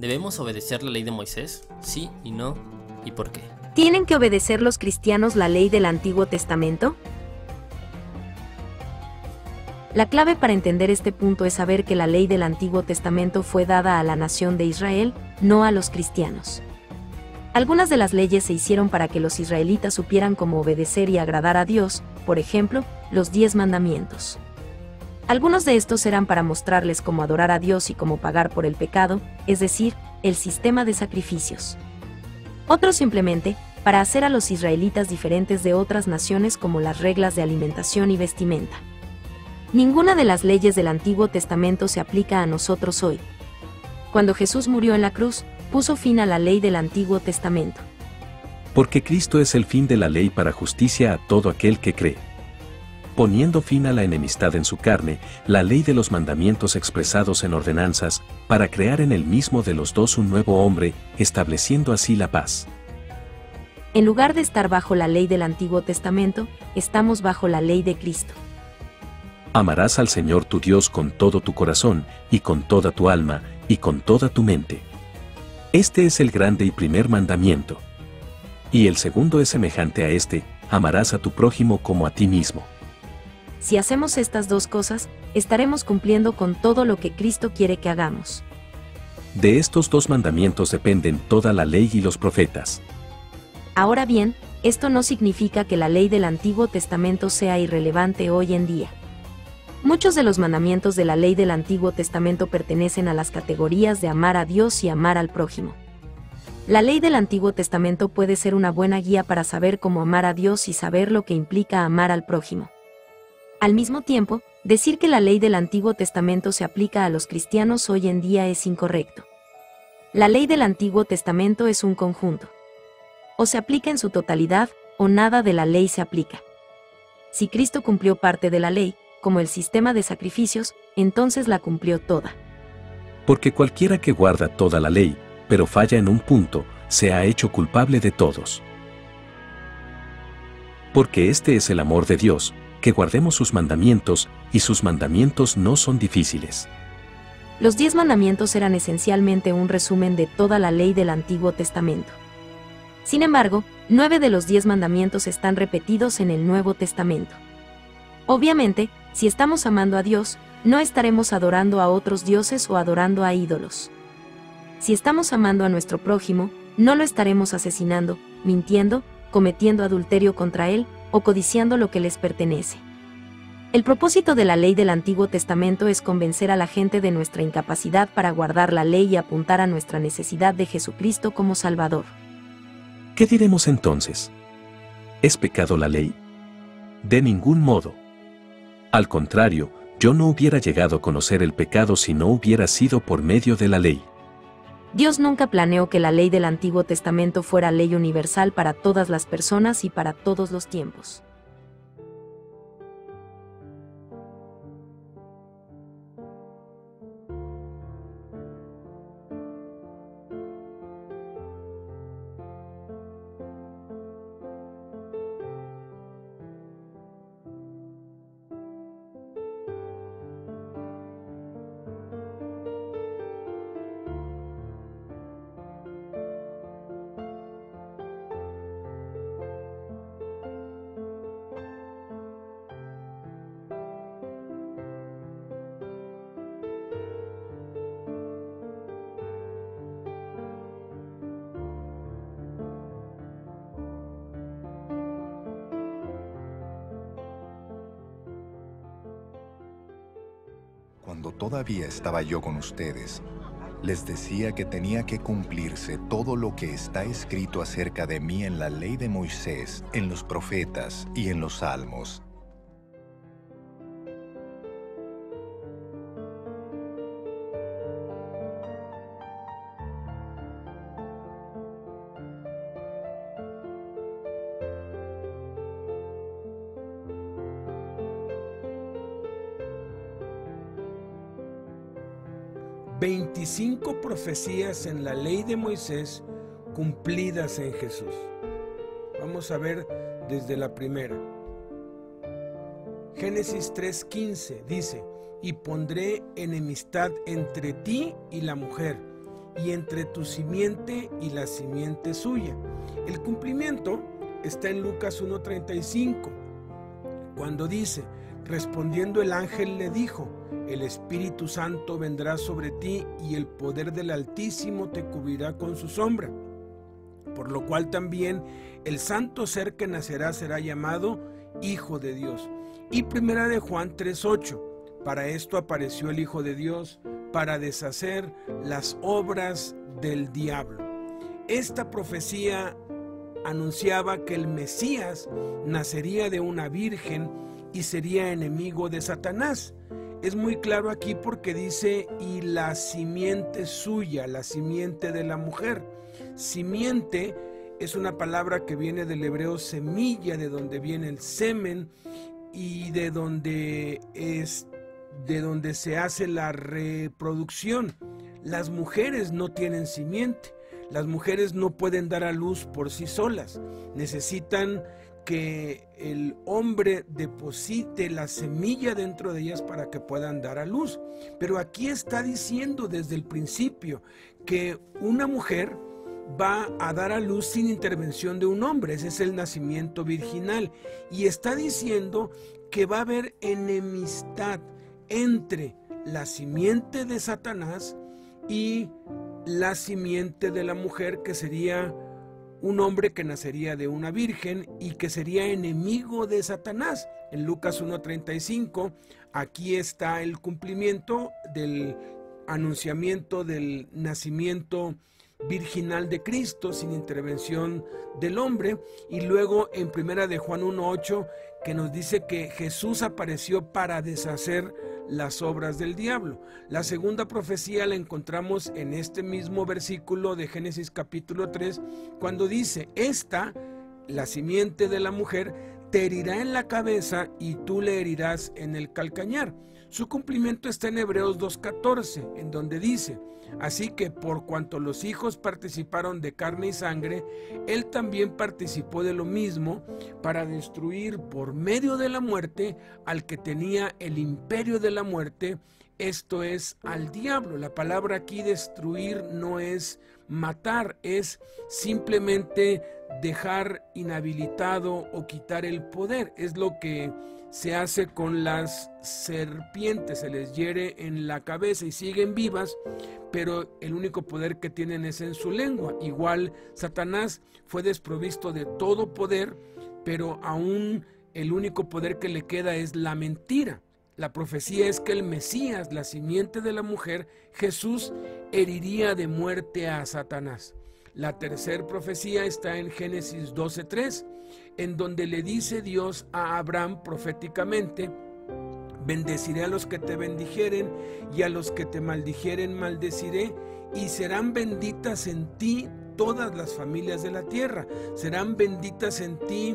¿Debemos obedecer la ley de Moisés? Sí y no. ¿Y por qué? ¿Tienen que obedecer los cristianos la ley del Antiguo Testamento? La clave para entender este punto es saber que la ley del Antiguo Testamento fue dada a la nación de Israel, no a los cristianos. Algunas de las leyes se hicieron para que los israelitas supieran cómo obedecer y agradar a Dios, por ejemplo, los 10 mandamientos. Algunos de estos eran para mostrarles cómo adorar a Dios y cómo pagar por el pecado, es decir, el sistema de sacrificios. Otros simplemente, para hacer a los israelitas diferentes de otras naciones como las reglas de alimentación y vestimenta. Ninguna de las leyes del Antiguo Testamento se aplica a nosotros hoy. Cuando Jesús murió en la cruz, puso fin a la ley del Antiguo Testamento. Porque Cristo es el fin de la ley para justicia a todo aquel que cree. Poniendo fin a la enemistad en su carne, la ley de los mandamientos expresados en ordenanzas, para crear en el mismo de los dos un nuevo hombre, estableciendo así la paz. En lugar de estar bajo la ley del Antiguo Testamento, estamos bajo la ley de Cristo. Amarás al Señor tu Dios con todo tu corazón, y con toda tu alma, y con toda tu mente. Este es el grande y primer mandamiento. Y el segundo es semejante a este: amarás a tu prójimo como a ti mismo. Si hacemos estas dos cosas, estaremos cumpliendo con todo lo que Cristo quiere que hagamos. De estos dos mandamientos dependen toda la ley y los profetas. Ahora bien, esto no significa que la ley del Antiguo Testamento sea irrelevante hoy en día. Muchos de los mandamientos de la ley del Antiguo Testamento pertenecen a las categorías de amar a Dios y amar al prójimo. La ley del Antiguo Testamento puede ser una buena guía para saber cómo amar a Dios y saber lo que implica amar al prójimo. Al mismo tiempo, decir que la ley del Antiguo Testamento se aplica a los cristianos hoy en día es incorrecto. La ley del Antiguo Testamento es un conjunto. O se aplica en su totalidad, o nada de la ley se aplica. Si Cristo cumplió parte de la ley, como el sistema de sacrificios, entonces la cumplió toda. Porque cualquiera que guarda toda la ley, pero falla en un punto, se ha hecho culpable de todos. Porque este es el amor de Dios, que guardemos sus mandamientos, y sus mandamientos no son difíciles. Los 10 mandamientos eran esencialmente un resumen de toda la ley del Antiguo Testamento. Sin embargo, 9 de los 10 mandamientos están repetidos en el Nuevo Testamento. Obviamente, si estamos amando a Dios, no estaremos adorando a otros dioses o adorando a ídolos. Si estamos amando a nuestro prójimo, no lo estaremos asesinando, mintiendo, cometiendo adulterio contra él, o codiciando lo que les pertenece. El propósito de la ley del Antiguo Testamento es convencer a la gente de nuestra incapacidad para guardar la ley y apuntar a nuestra necesidad de Jesucristo como Salvador. ¿Qué diremos entonces? ¿Es pecado la ley? De ningún modo. Al contrario, yo no hubiera llegado a conocer el pecado si no hubiera sido por medio de la ley. Dios nunca planeó que la ley del Antiguo Testamento fuera ley universal para todas las personas y para todos los tiempos. Cuando todavía estaba yo con ustedes, les decía que tenía que cumplirse todo lo que está escrito acerca de mí en la ley de Moisés, en los profetas y en los salmos. «25 profecías en la ley de Moisés cumplidas en Jesús». Vamos a ver desde la primera. Génesis 3:15 dice: «Y pondré enemistad entre ti y la mujer, y entre tu simiente y la simiente suya. El cumplimiento está en Lucas 1:35, cuando dice: respondiendo el ángel le dijo: el Espíritu Santo vendrá sobre ti y el poder del Altísimo te cubrirá con su sombra. Por lo cual también el santo ser que nacerá será llamado Hijo de Dios. Y primera de Juan 3:8, para esto apareció el Hijo de Dios, para deshacer las obras del diablo. Esta profecía anunciaba que el Mesías nacería de una virgen y sería enemigo de Satanás. Es muy claro aquí porque dice: y la simiente suya, la simiente de la mujer. Simiente es una palabra que viene del hebreo semilla, de donde viene el semen y de donde se hace la reproducción. Las mujeres no tienen simiente. Las mujeres no pueden dar a luz por sí solas. Necesitan que el hombre deposite la semilla dentro de ellas para que puedan dar a luz. Pero aquí está diciendo desde el principio que una mujer va a dar a luz sin intervención de un hombre. Ese es el nacimiento virginal. Y está diciendo que va a haber enemistad entre la simiente de Satanás y la simiente de la mujer, que sería un hombre que nacería de una virgen y que sería enemigo de Satanás. En Lucas 1:35, aquí está el cumplimiento del anunciamiento del nacimiento virginal de Cristo sin intervención del hombre. Y luego en primera de Juan 1:8, que nos dice que Jesús apareció para deshacer las obras del diablo. La segunda profecía la encontramos en este mismo versículo de Génesis capítulo 3, cuando dice: esta, la simiente de la mujer, te herirá en la cabeza y tú le herirás en el calcañar. Su cumplimiento está en Hebreos 2:14, en donde dice: así que por cuanto los hijos participaron de carne y sangre, él también participó de lo mismo, para destruir por medio de la muerte al que tenía el imperio de la muerte, esto es, al diablo. La palabra aquí destruir no es matar, es simplemente dejar inhabilitado o quitar el poder. Es lo que se hace con las serpientes: se les hiere en la cabeza y siguen vivas, pero el único poder que tienen es en su lengua. Igual Satanás fue desprovisto de todo poder, pero aún el único poder que le queda es la mentira. La profecía es que el Mesías, la simiente de la mujer, Jesús, heriría de muerte a Satanás. La tercera profecía está en Génesis 12:3, en donde le dice Dios a Abraham proféticamente: bendeciré a los que te bendijeren y a los que te maldijeren maldeciré, y serán benditas en ti todas las familias de la tierra. Serán benditas en ti,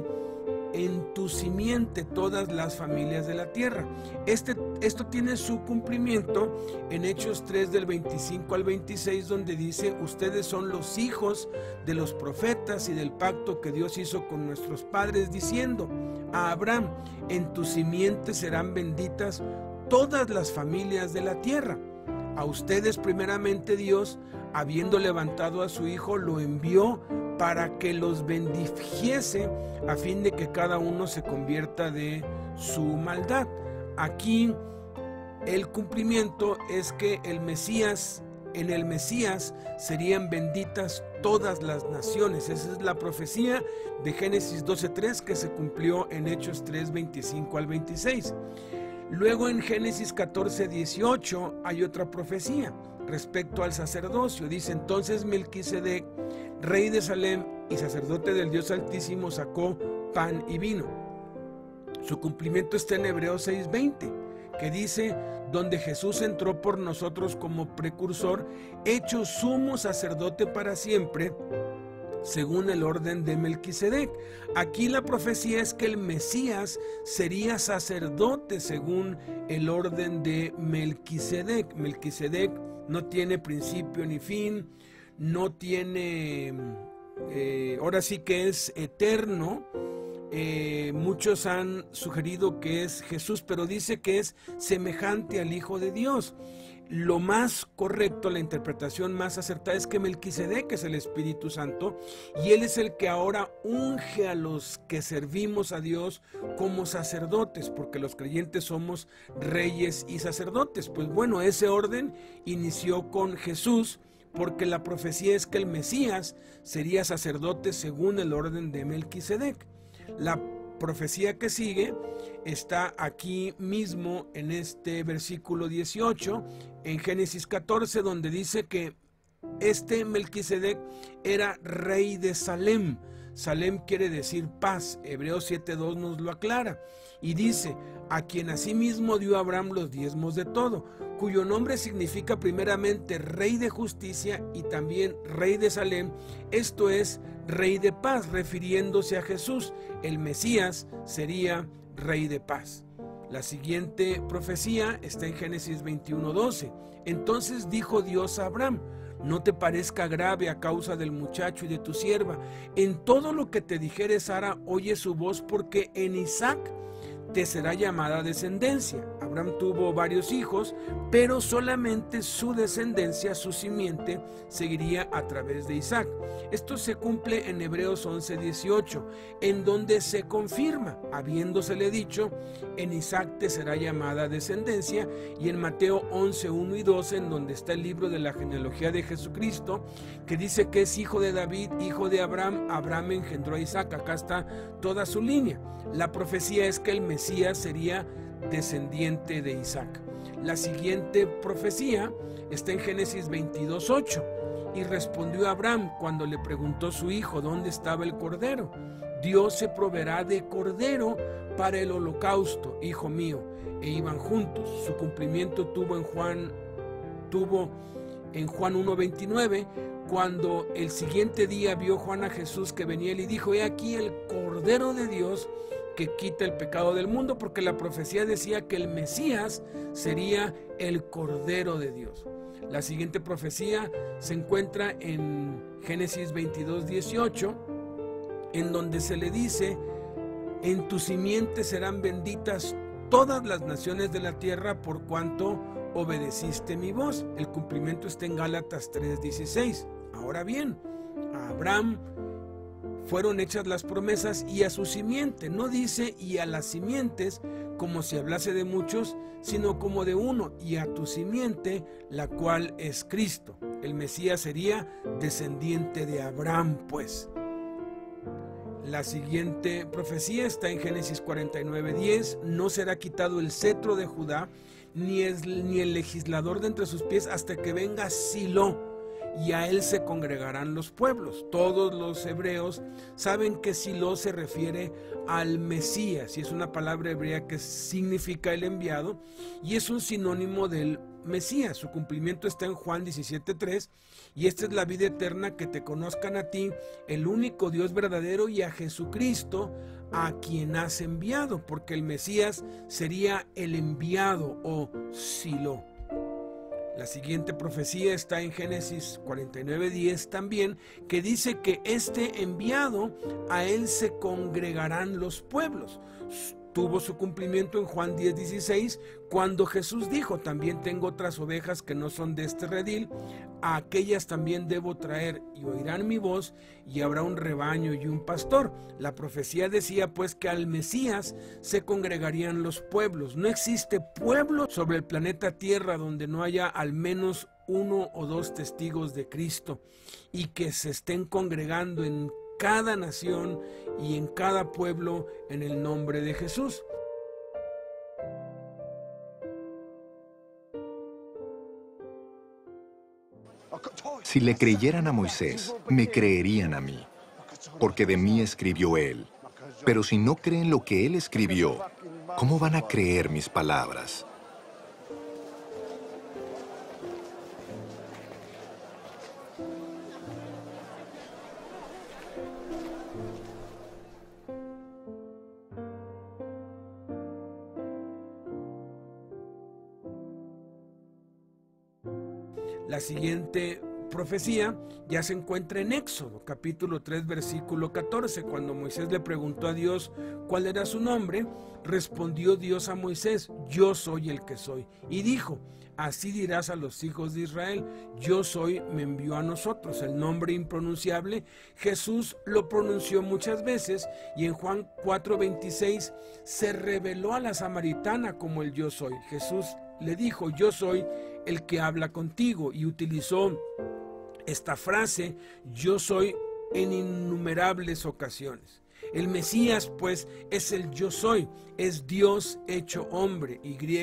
en tu simiente, todas las familias de la tierra. Esto tiene su cumplimiento en Hechos 3 del 25 al 26, donde dice: ustedes son los hijos de los profetas y del pacto que Dios hizo con nuestros padres, diciendo a Abraham: en tu simiente serán benditas todas las familias de la tierra. A ustedes primeramente Dios, habiendo levantado a su Hijo, lo envió para que los bendijese, a fin de que cada uno se convierta de su maldad. Aquí el cumplimiento es que en el Mesías serían benditas todas las naciones. Esa es la profecía de Génesis 12:3, que se cumplió en Hechos 3, 25 al 26. Luego en Génesis 14:18 hay otra profecía respecto al sacerdocio. Dice: entonces Melquisedec, rey de Salem y sacerdote del Dios Altísimo, sacó pan y vino. Su cumplimiento está en Hebreos 6:20, que dice: donde Jesús entró por nosotros como precursor, hecho sumo sacerdote para siempre, según el orden de Melquisedec. Aquí la profecía es que el Mesías sería sacerdote según el orden de Melquisedec. Melquisedec no tiene principio ni fin, no tiene, ahora sí que es eterno. Muchos han sugerido que es Jesús, pero dice que es semejante al Hijo de Dios. lo más correcto, la interpretación más acertada es que Melquisedec es el Espíritu Santo y él es el que ahora unge a los que servimos a Dios como sacerdotes, porque los creyentes somos reyes y sacerdotes. Pues bueno, ese orden inició con Jesús, porque la profecía es que el Mesías sería sacerdote según el orden de Melquisedec. La profecía que sigue está aquí mismo en este versículo 18, en Génesis 14, donde dice que este Melquisedec era rey de Salem. Salem quiere decir paz. Hebreos 7:2 nos lo aclara y dice: a quien asimismo dio Abraham los diezmos de todo, cuyo nombre significa primeramente rey de justicia y también rey de Salem, esto es, rey de paz, refiriéndose a Jesús. El Mesías sería rey de paz. La siguiente profecía está en Génesis 21:12. Entonces dijo Dios a Abraham: no te parezca grave a causa del muchacho y de tu sierva. En todo lo que te dijere Sara, oye su voz, porque en Isaac te será llamada descendencia. Abraham tuvo varios hijos, pero solamente su descendencia, su simiente, seguiría a través de Isaac. Esto se cumple en Hebreos 11:18, en donde se confirma, habiéndosele dicho: en Isaac te será llamada descendencia, y en Mateo 11:1 y 12, en donde está el libro de la genealogía de Jesucristo, que dice que es hijo de David, hijo de Abraham. Abraham engendró a Isaac. Acá está toda su línea. La profecía es que el Mesías sería descendiente de Isaac. La siguiente profecía está en Génesis 22:8. Y respondió Abraham cuando le preguntó su hijo dónde estaba el cordero: Dios se proveerá de cordero para el holocausto, hijo mío. E iban juntos. Su cumplimiento tuvo en Juan 1:29, cuando el siguiente día vio Juan a Jesús que venía y dijo: he aquí el Cordero de Dios que quita el pecado del mundo, porque la profecía decía que el Mesías sería el Cordero de Dios. La siguiente profecía se encuentra en Génesis 22:18, en donde se le dice: en tu simiente serán benditas todas las naciones de la tierra por cuanto obedeciste mi voz. El cumplimiento está en Gálatas 3:16. Ahora bien, a Abraham fueron hechas las promesas y a su simiente. No dice y a las simientes como si hablase de muchos, sino como de uno, y a tu simiente, la cual es Cristo. El Mesías sería descendiente de Abraham, pues. La siguiente profecía está en Génesis 49:10. No será quitado el cetro de Judá, ni el legislador de entre sus pies, hasta que venga Silo, y a él se congregarán los pueblos. Todos los hebreos saben que Silo se refiere al Mesías, y es una palabra hebrea que significa el enviado, y es un sinónimo del Mesías. Su cumplimiento está en Juan 17:3, y esta es la vida eterna, que te conozcan a ti, el único Dios verdadero, y a Jesucristo, a quien has enviado, porque el Mesías sería el enviado o Silo. La siguiente profecía está en Génesis 49:10 también, que dice que este enviado, a él se congregarán los pueblos. Tuvo su cumplimiento en Juan 10:16, cuando Jesús dijo: también tengo otras ovejas que no son de este redil, a aquellas también debo traer, y oirán mi voz, y habrá un rebaño y un pastor. La profecía decía pues que al Mesías se congregarían los pueblos. No existe pueblo sobre el planeta Tierra donde no haya al menos uno o dos testigos de Cristo, y que se estén congregando en cada nación y en cada pueblo en el nombre de Jesús. Si le creyeran a Moisés, me creerían a mí, porque de mí escribió él. Pero si no creen lo que él escribió, ¿cómo van a creer mis palabras? La siguiente profecía ya se encuentra en Éxodo, capítulo 3, versículo 14. Cuando Moisés le preguntó a Dios cuál era su nombre, respondió Dios a Moisés: yo soy el que soy. Y dijo: así dirás a los hijos de Israel: yo soy me envió a nosotros. El nombre impronunciable Jesús lo pronunció muchas veces, y en Juan 4:26 se reveló a la samaritana como el yo soy. Jesús le dijo: yo soy el que habla contigo, y utilizó esta frase yo soy en innumerables ocasiones. El Mesías, pues, es el yo soy, es Dios hecho hombre,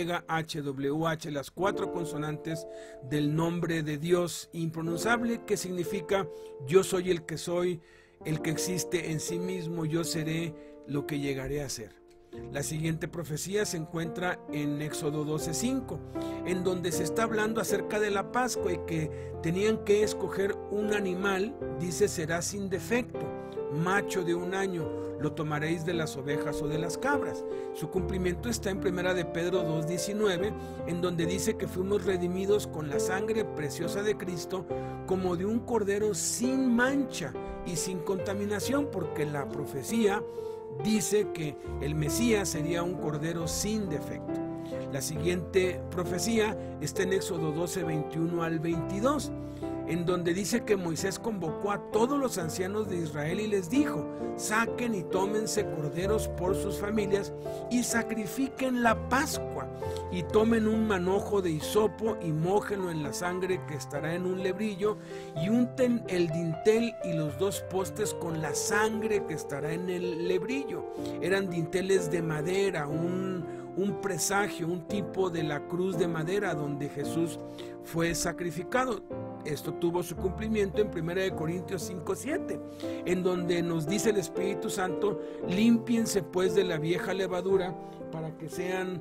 YHWH, las 4 consonantes del nombre de Dios impronunciable, que significa yo soy el que soy, el que existe en sí mismo, yo seré lo que llegaré a ser. La siguiente profecía se encuentra en Éxodo 12:5, en donde se está hablando acerca de la Pascua y que tenían que escoger un animal. Dice: será sin defecto, macho de 1 año, lo tomaréis de las ovejas o de las cabras. Su cumplimiento está en 1 de Pedro 2:19, en donde dice que fuimos redimidos con la sangre preciosa de Cristo, como de un cordero sin mancha y sin contaminación, porque la profecía dice que el Mesías sería un cordero sin defecto. La siguiente profecía está en Éxodo 12, 21 al 22, en donde dice que Moisés convocó a todos los ancianos de Israel y les dijo: saquen y tómense corderos por sus familias y sacrifiquen la Pascua, y tomen un manojo de hisopo y mójenlo en la sangre que estará en un lebrillo, y unten el dintel y los 2 postes con la sangre que estará en el lebrillo. Eran dinteles de madera, un presagio, un tipo de la cruz de madera donde Jesús fue sacrificado. Esto tuvo su cumplimiento en 1 Corintios 5:7, en donde nos dice el Espíritu Santo: límpiense pues de la vieja levadura para que sean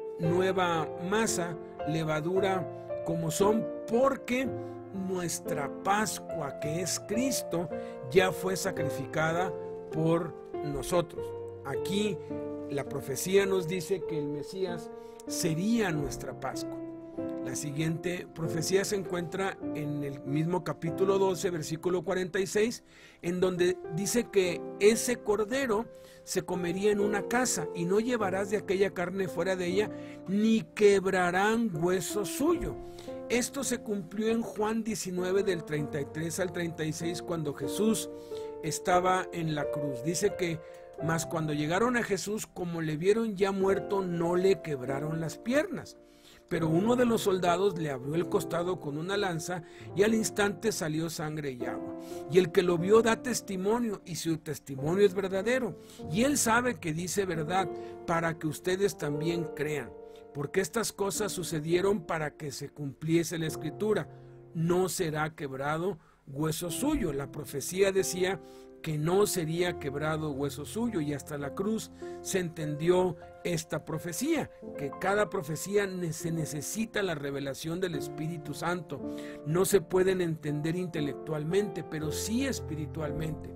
nueva masa, levadura como son, porque nuestra Pascua, que es Cristo, ya fue sacrificada por nosotros. Aquí la profecía nos dice que el Mesías sería nuestra Pascua. La siguiente profecía se encuentra en el mismo capítulo 12, versículo 46, en donde dice que ese cordero se comería en una casa, y no llevarás de aquella carne fuera de ella, ni quebrarán hueso suyo. Esto se cumplió en Juan 19, del 33 al 36, cuando Jesús estaba en la cruz. Dice que: mas cuando llegaron a Jesús, como le vieron ya muerto, no le quebraron las piernas. Pero uno de los soldados le abrió el costado con una lanza, y al instante salió sangre y agua. Y el que lo vio da testimonio, y su testimonio es verdadero. Y él sabe que dice verdad, para que ustedes también crean. Porque estas cosas sucedieron para que se cumpliese la Escritura: no será quebrado hueso suyo. La profecía decía que no sería quebrado hueso suyo, y hasta la cruz se entendió esta profecía, que cada profecía se necesita la revelación del Espíritu Santo. No se pueden entender intelectualmente, pero sí espiritualmente.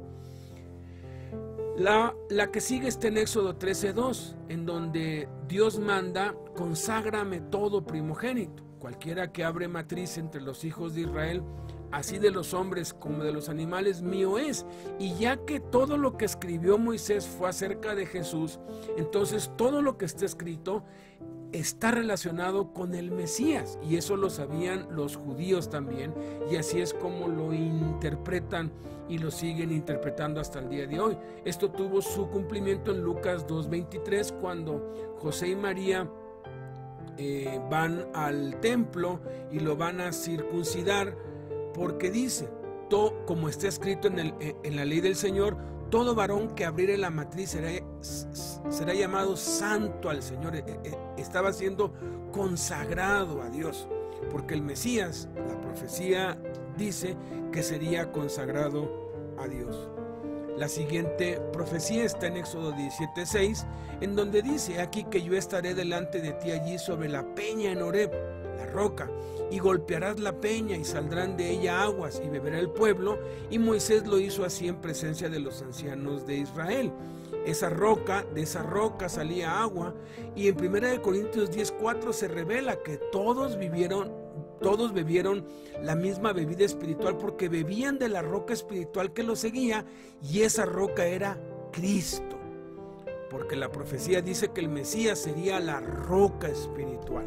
La que sigue está en Éxodo 13:2, en donde Dios manda: conságrame todo primogénito. Cualquiera que abre matriz entre los hijos de Israel, así de los hombres como de los animales, mío es. Y ya que todo lo que escribió Moisés fue acerca de Jesús, entonces todo lo que está escrito está relacionado con el Mesías, y eso lo sabían los judíos también, y así es como lo interpretan y lo siguen interpretando hasta el día de hoy. Esto tuvo su cumplimiento en Lucas 2:23, cuando José y María van al templo y lo van a circuncidar, porque dice, como está escrito en la ley del Señor: todo varón que abriere la matriz será llamado santo al Señor. Estaba siendo consagrado a Dios, porque el Mesías, la profecía dice que sería consagrado a Dios. La siguiente profecía está en Éxodo 17:6, en donde dice: aquí que yo estaré delante de ti allí sobre la peña en Horeb, la roca, y golpearás la peña y saldrán de ella aguas, y beberá el pueblo. Y Moisés lo hizo así en presencia de los ancianos de Israel. De esa roca salía agua, y en 1 Corintios 10:4 se revela que todos Todos bebieron la misma bebida espiritual porque bebían de la roca espiritual que los seguía, y esa roca era Cristo. Porque la profecía dice que el Mesías sería la roca espiritual.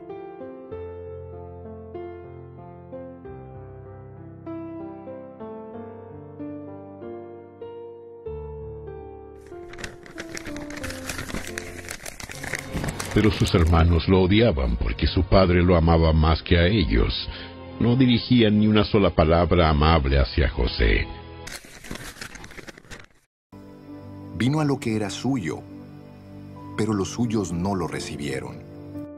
Pero sus hermanos lo odiaban porque su padre lo amaba más que a ellos. No dirigían ni una sola palabra amable hacia José. Vino a lo que era suyo, pero los suyos no lo recibieron.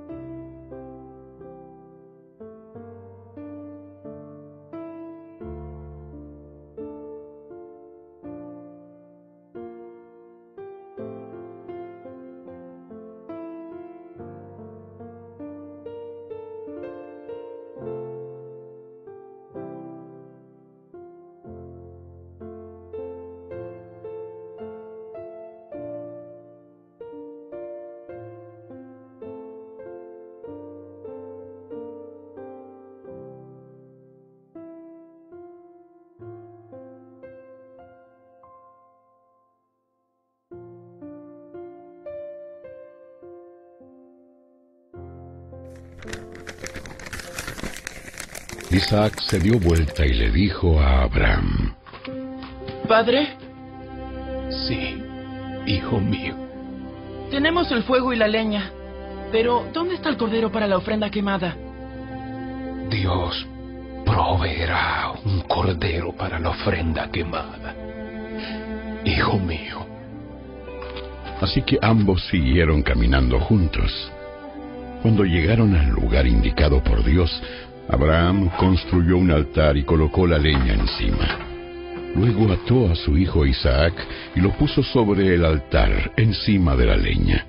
Isaac se dio vuelta y le dijo a Abraham: ¿Padre? Sí, hijo mío. Tenemos el fuego y la leña, pero ¿dónde está el cordero para la ofrenda quemada? Dios proveerá un cordero para la ofrenda quemada, hijo mío. Así que ambos siguieron caminando juntos. Cuando llegaron al lugar indicado por Dios, Abraham construyó un altar y colocó la leña encima. Luego ató a su hijo Isaac y lo puso sobre el altar, encima de la leña.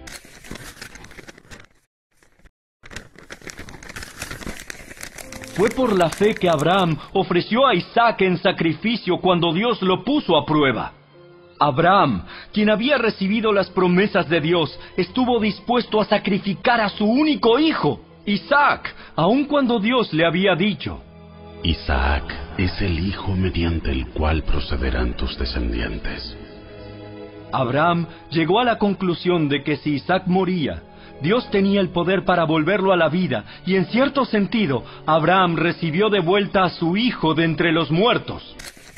Fue por la fe que Abraham ofreció a Isaac en sacrificio cuando Dios lo puso a prueba. Abraham, quien había recibido las promesas de Dios, estuvo dispuesto a sacrificar a su único hijo, Isaac, aun cuando Dios le había dicho: Isaac es el hijo mediante el cual procederán tus descendientes. Abraham llegó a la conclusión de que si Isaac moría, Dios tenía el poder para volverlo a la vida, y en cierto sentido, Abraham recibió de vuelta a su hijo de entre los muertos.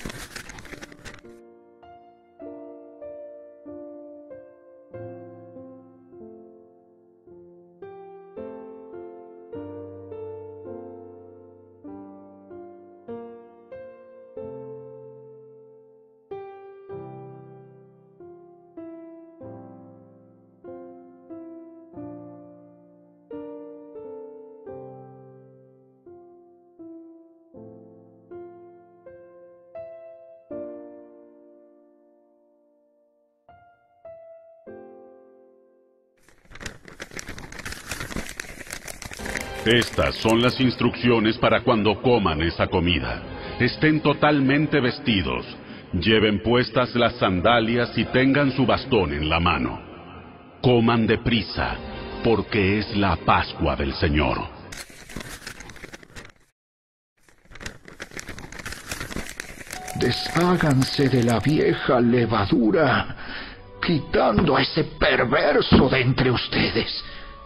Estas son las instrucciones para cuando coman esa comida. Estén totalmente vestidos, lleven puestas las sandalias y tengan su bastón en la mano. Coman deprisa, porque es la Pascua del Señor. Desháganse de la vieja levadura, quitando a ese perverso de entre ustedes.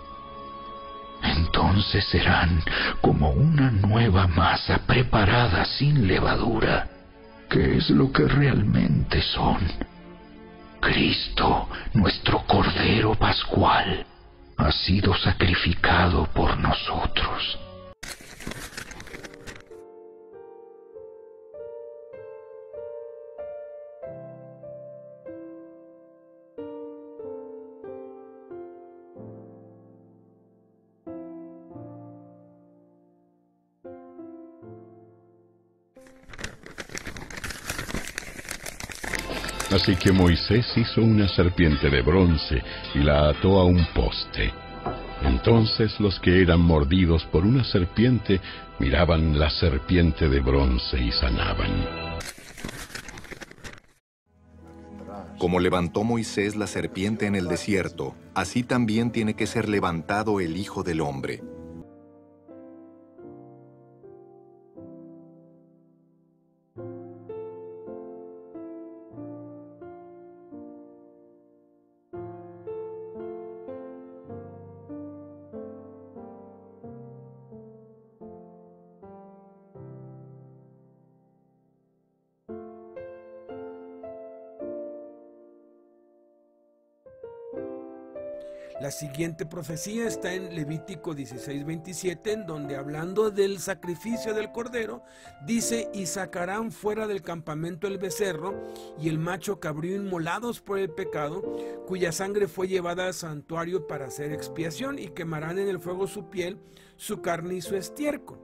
Entonces serán como una nueva masa preparada sin levadura, que es lo que realmente son. Cristo, nuestro Cordero Pascual, ha sido sacrificado por nosotros. Así que Moisés hizo una serpiente de bronce y la ató a un poste. Entonces los que eran mordidos por una serpiente miraban la serpiente de bronce y sanaban. Como levantó Moisés la serpiente en el desierto, así también tiene que ser levantado el Hijo del Hombre. La siguiente profecía está en Levítico 16:27, en donde, hablando del sacrificio del cordero, dice: y sacarán fuera del campamento el becerro y el macho cabrío inmolados por el pecado, cuya sangre fue llevada al santuario para hacer expiación, y quemarán en el fuego su piel, su carne y su estiércol.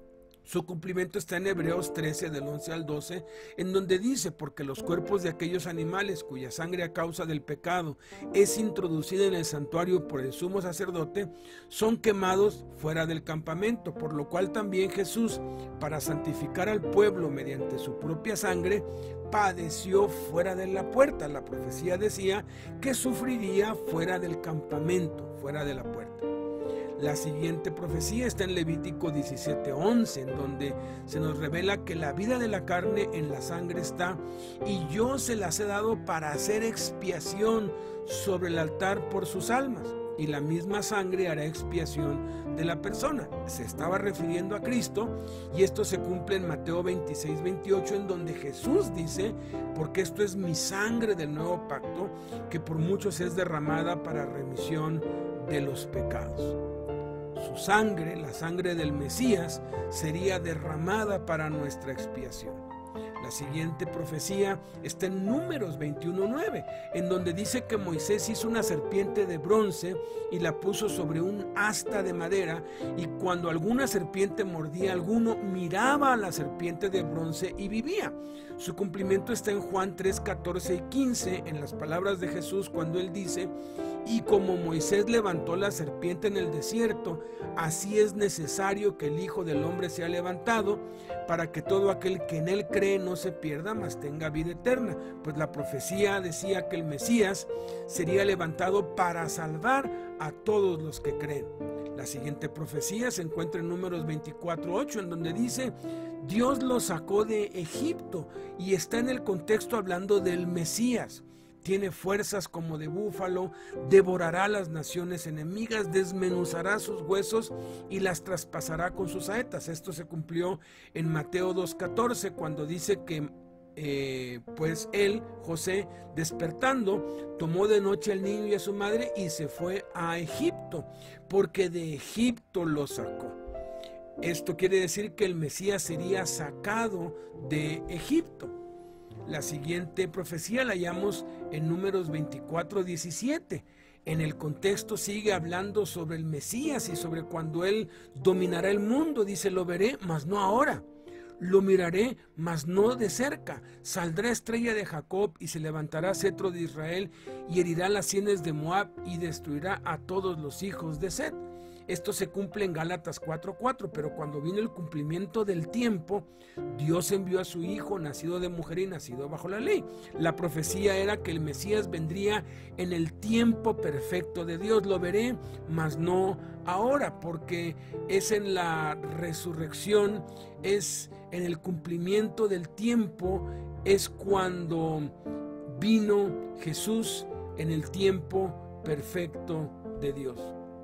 Su cumplimiento está en Hebreos 13, del 11 al 12, en donde dice: porque los cuerpos de aquellos animales cuya sangre a causa del pecado es introducida en el santuario por el sumo sacerdote, son quemados fuera del campamento, por lo cual también Jesús, para santificar al pueblo mediante su propia sangre, padeció fuera de la puerta. La profecía decía que sufriría fuera del campamento, fuera de la puerta. La siguiente profecía está en Levítico 17:11, en donde se nos revela que la vida de la carne en la sangre está, y yo se las he dado para hacer expiación sobre el altar por sus almas, y la misma sangre hará expiación de la persona. Se estaba refiriendo a Cristo, y esto se cumple en Mateo 26:28, en donde Jesús dice: porque esto es mi sangre del nuevo pacto, que por muchos es derramada para remisión de los pecados. Su sangre, la sangre del Mesías, sería derramada para nuestra expiación. La siguiente profecía está en Números 21:9, en donde dice que Moisés hizo una serpiente de bronce y la puso sobre un asta de madera, y cuando alguna serpiente mordía a alguno, miraba a la serpiente de bronce y vivía. Su cumplimiento está en Juan 3:14 y 15, en las palabras de Jesús, cuando él dice: y como Moisés levantó la serpiente en el desierto, así es necesario que el Hijo del Hombre sea levantado, para que todo aquel que en él cree no se pierda, mas tenga vida eterna. Pues la profecía decía que el Mesías sería levantado para salvar a todos los que creen. La siguiente profecía se encuentra en Números 24:8, en donde dice: Dios lo sacó de Egipto, y está en el contexto hablando del Mesías. Tiene fuerzas como de búfalo, devorará las naciones enemigas, desmenuzará sus huesos y las traspasará con sus saetas. Esto se cumplió en Mateo 2:14, cuando dice que pues él, José, despertando, tomó de noche al niño y a su madre y se fue a Egipto, porque de Egipto lo sacó. Esto quiere decir que el Mesías sería sacado de Egipto. La siguiente profecía la hallamos en Números 24:17. En el contexto sigue hablando sobre el Mesías y sobre cuando él dominará el mundo. Dice: lo veré, mas no ahora. Lo miraré, mas no de cerca. Saldrá estrella de Jacob y se levantará cetro de Israel, y herirá las sienes de Moab y destruirá a todos los hijos de Set. Esto se cumple en Gálatas 4:4, pero cuando vino el cumplimiento del tiempo, Dios envió a su Hijo, nacido de mujer y nacido bajo la ley. La profecía era que el Mesías vendría en el tiempo perfecto de Dios. Lo veré, mas no ahora, porque es en la resurrección, es en el cumplimiento del tiempo, es cuando vino Jesús en el tiempo perfecto de Dios.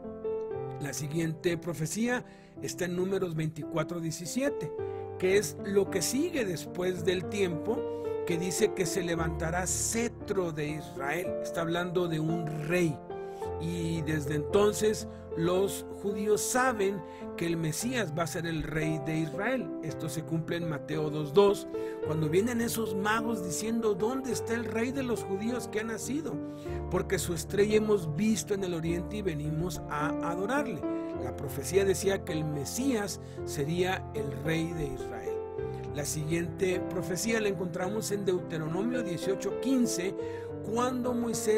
La siguiente profecía está en Números 24:17, que es lo que sigue después del tiempo, que dice que se levantará cetro de Israel. Está hablando de un rey. Y desde entonces los judíos saben que el Mesías va a ser el rey de Israel. Esto se cumple en Mateo 2:2, cuando vienen esos magos diciendo: ¿dónde está el rey de los judíos que ha nacido? Porque su estrella hemos visto en el oriente y venimos a adorarle. La profecía decía que el Mesías sería el rey de Israel. La siguiente profecía la encontramos en Deuteronomio 18:15, cuando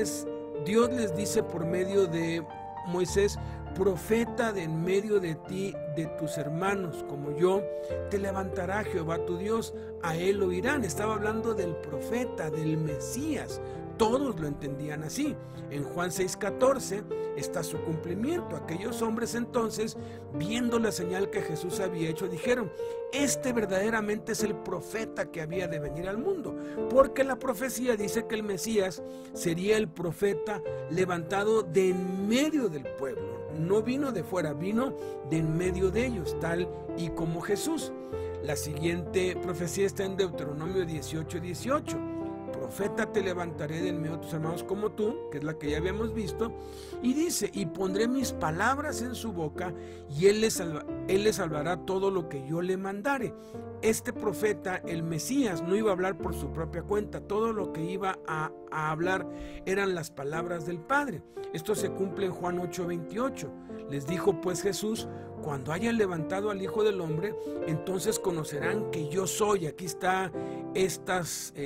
Dios les dice por medio de Moisés: profeta de en medio de ti, de tus hermanos, como yo, te levantará Jehová tu Dios, a él oirán. Estaba hablando del profeta, del Mesías. Todos lo entendían así. En Juan 6:14 está su cumplimiento. Aquellos hombres entonces, viendo la señal que Jesús había hecho, dijeron: este verdaderamente es el profeta que había de venir al mundo, porque la profecía dice que el Mesías sería el profeta levantado de en medio del pueblo. No vino de fuera, vino de en medio de ellos, tal y como Jesús. La siguiente profecía está en Deuteronomio 18:18. Profeta te levantaré de en medio de tus hermanos como tú, que es la que ya habíamos visto, y dice, y pondré mis palabras en su boca, y él le salvará todo lo que yo le mandare. Este profeta, el Mesías, no iba a hablar por su propia cuenta, todo lo que iba a hablar eran las palabras del Padre. Esto se cumple en Juan 8:28. Les dijo pues Jesús, cuando hayan levantado al Hijo del Hombre, entonces conocerán que yo soy. Aquí está esta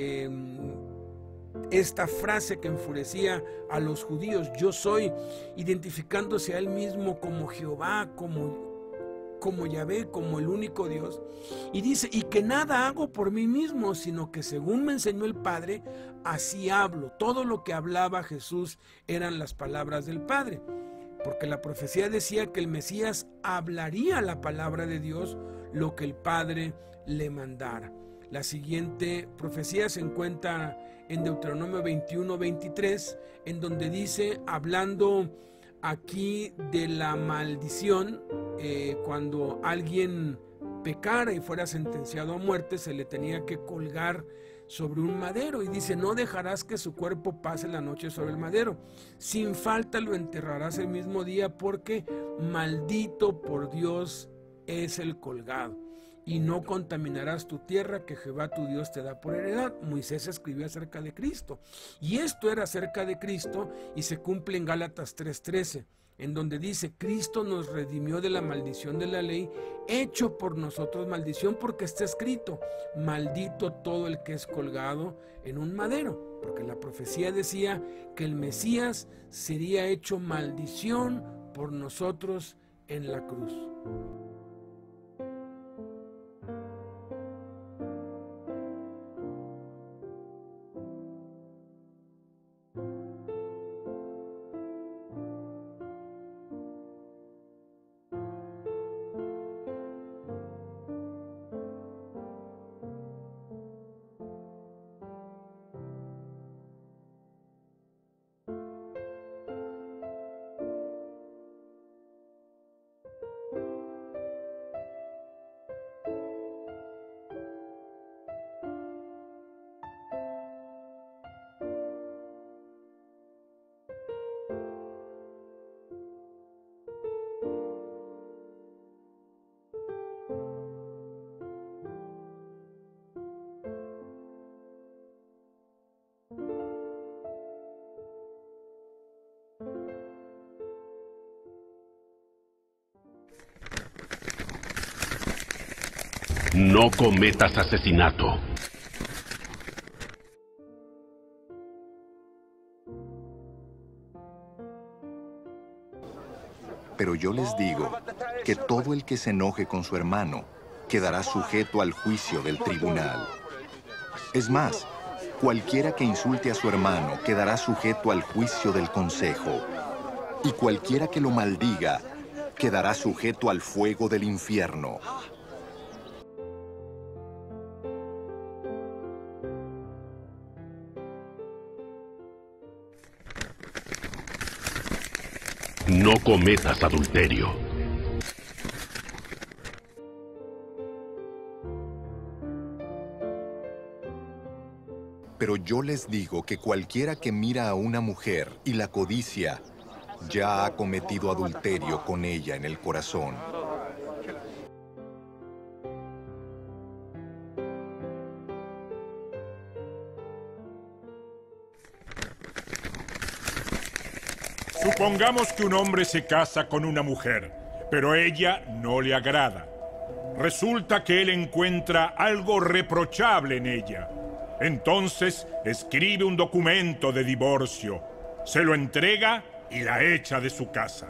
frase que enfurecía a los judíos, yo soy, identificándose a él mismo como Jehová, como Yahvé, como el único Dios. Y dice, y que nada hago por mí mismo, sino que según me enseñó el Padre, así hablo. Todo lo que hablaba Jesús eran las palabras del Padre, porque la profecía decía que el Mesías hablaría la palabra de Dios, lo que el Padre le mandara. La siguiente profecía se encuentra en Deuteronomio 21:23, en donde dice, hablando aquí de la maldición, cuando alguien pecara y fuera sentenciado a muerte, se le tenía que colgar sobre un madero, y dice, no dejarás que su cuerpo pase la noche sobre el madero, sin falta lo enterrarás el mismo día, porque maldito por Dios es el colgado, y no contaminarás tu tierra que Jehová tu Dios te da por heredad. Moisés escribió acerca de Cristo, y esto era acerca de Cristo, y se cumple en Gálatas 3:13, en donde dice, Cristo nos redimió de la maldición de la ley, hecho por nosotros maldición, porque está escrito, maldito todo el que es colgado en un madero, porque la profecía decía que el Mesías sería hecho maldición por nosotros en la cruz. No cometas asesinato. Pero yo les digo que todo el que se enoje con su hermano quedará sujeto al juicio del tribunal. Es más, cualquiera que insulte a su hermano quedará sujeto al juicio del consejo. Y cualquiera que lo maldiga quedará sujeto al fuego del infierno. No cometas adulterio. Pero yo les digo que cualquiera que mira a una mujer y la codicia, ya ha cometido adulterio con ella en el corazón. Supongamos que un hombre se casa con una mujer, pero ella no le agrada. Resulta que él encuentra algo reprochable en ella. Entonces escribe un documento de divorcio, se lo entrega y la echa de su casa.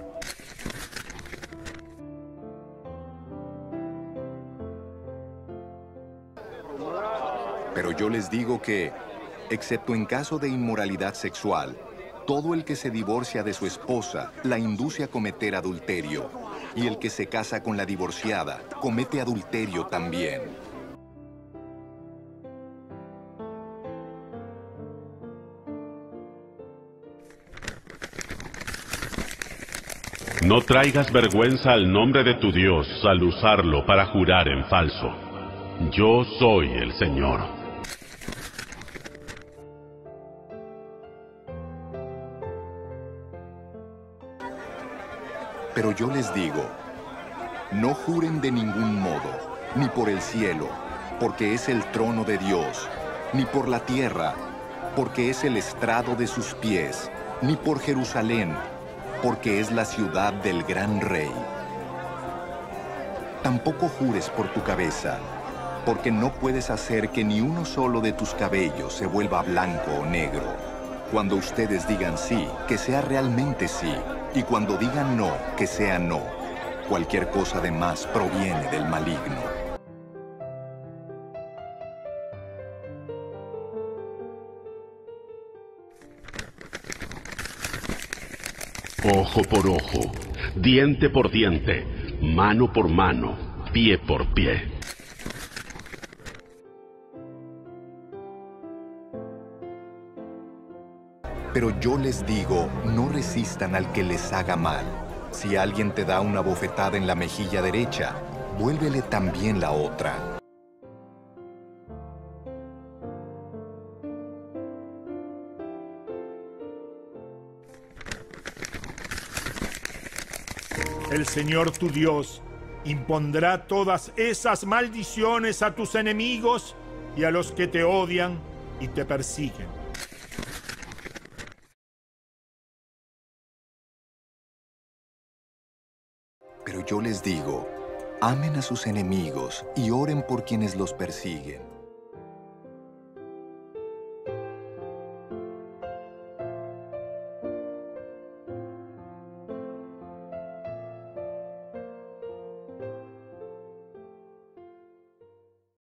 Pero yo les digo que, excepto en caso de inmoralidad sexual, todo el que se divorcia de su esposa la induce a cometer adulterio, y el que se casa con la divorciada comete adulterio también. No traigas vergüenza al nombre de tu Dios al usarlo para jurar en falso. Yo soy el Señor. Pero yo les digo, no juren de ningún modo, ni por el cielo, porque es el trono de Dios, ni por la tierra, porque es el estrado de sus pies, ni por Jerusalén, porque es la ciudad del gran rey. Tampoco jures por tu cabeza, porque no puedes hacer que ni uno solo de tus cabellos se vuelva blanco o negro. Cuando ustedes digan sí, que sea realmente sí, y cuando digan no, que sea no. Cualquier cosa de más proviene del maligno. Ojo por ojo, diente por diente, mano por mano, pie por pie. Pero yo les digo, no resistan al que les haga mal. Si alguien te da una bofetada en la mejilla derecha, vuélvele también la otra. El Señor tu Dios impondrá todas esas maldiciones a tus enemigos y a los que te odian y te persiguen. Pero yo les digo, amen a sus enemigos y oren por quienes los persiguen.